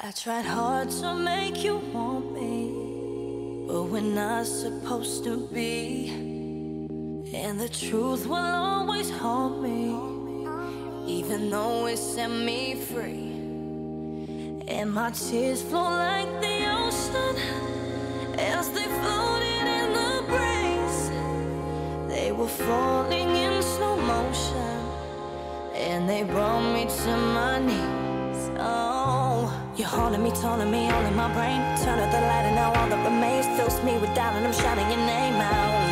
I tried hard to make you want me, but we're not supposed to be. And the truth will always haunt me, even though it set me free. And my tears flow like the ocean as they floated in the breeze. They were falling in slow motion, and they brought me to my knees. Oh, you're haunting me, taunting me, all in my brain. Turn out the light and now all that remains fills me with doubt, and I'm shouting your name out.